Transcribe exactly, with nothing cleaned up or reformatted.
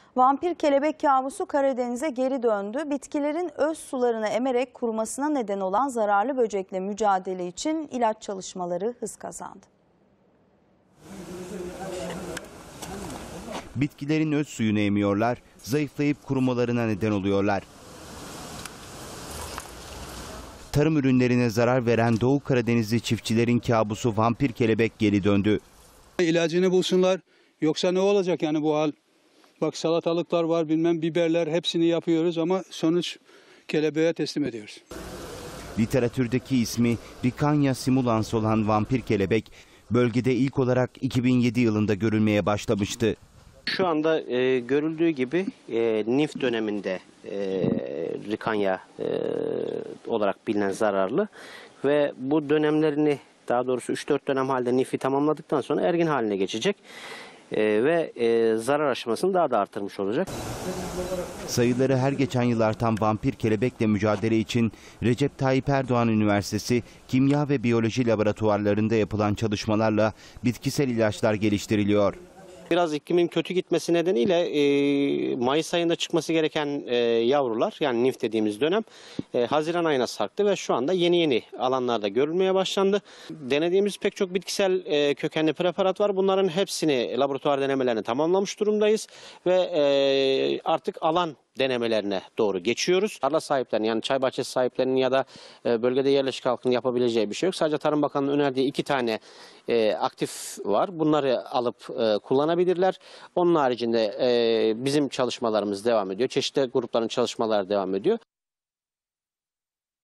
Vampir kelebek kabusu Karadeniz'e geri döndü. Bitkilerin öz sularını emerek kurumasına neden olan zararlı böcekle mücadele için ilaç çalışmaları hız kazandı. Bitkilerin öz suyunu emiyorlar, zayıflayıp kurumalarına neden oluyorlar. Tarım ürünlerine zarar veren Doğu Karadenizli çiftçilerin kabusu vampir kelebek geri döndü. İlacını bulsunlar, yoksa ne olacak yani bu hal? Bak salatalıklar var, bilmem biberler, hepsini yapıyoruz ama sonuç kelebeğe teslim ediyoruz. Literatürdeki ismi Ricania simulans olan vampir kelebek bölgede ilk olarak iki bin yedi yılında görülmeye başlamıştı. Şu anda e, görüldüğü gibi e, Nimf döneminde e, Ricania e, olarak bilinen zararlı ve bu dönemlerini, daha doğrusu üç dört dönem halde Nimf'i tamamladıktan sonra ergin haline geçecek e, ve e, zarar aşamasını daha da artırmış olacak. Sayıları her geçen yıl artan vampir kelebekle mücadele için Recep Tayyip Erdoğan Üniversitesi Kimya ve Biyoloji laboratuvarlarında yapılan çalışmalarla bitkisel ilaçlar geliştiriliyor. Biraz iklimin kötü gitmesi nedeniyle e, Mayıs ayında çıkması gereken e, yavrular, yani Nimf dediğimiz dönem e, Haziran ayına sarktı ve şu anda yeni yeni alanlarda görülmeye başlandı. Denediğimiz pek çok bitkisel e, kökenli preparat var. Bunların hepsini laboratuvar denemelerini tamamlamış durumdayız ve e, artık alan denemelerine doğru geçiyoruz. Tarla sahiplerinin, yani çay bahçesi sahiplerinin ya da e, bölgede yerleşik halkın yapabileceği bir şey yok. Sadece Tarım Bakanlığı'nın önerdiği iki tane e, aktif var. Bunları alıp e, kullanabilirler. Onun haricinde e, bizim çalışmalarımız devam ediyor. Çeşitli grupların çalışmaları devam ediyor.